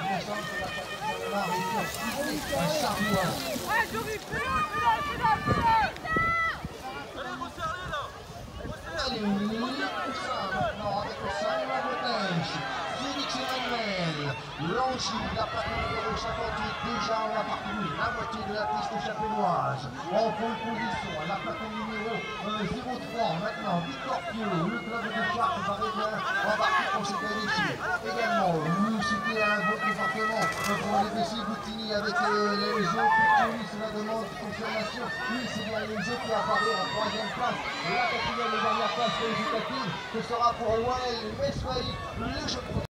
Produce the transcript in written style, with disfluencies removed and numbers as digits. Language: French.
Allez, maintenant avec le Simon Botèche, Félix Emmanuel, Langy, la plaque numéro 58, déjà on a parcouru la moitié de la piste chapelloise. En pole position, à la plaque numéro 03, maintenant Victor Pieux, le club de Chartres Parisien, embarqué pour cette édition. Également, nous c'était un beau comportement pour les PC Boutini avec les jeux qui la demande de confirmation. Oui, c'est bien les jeux qui apparaît en troisième place. La quatrième et dernière place qualificative, ce sera pour Wael Mesfaï, le champion.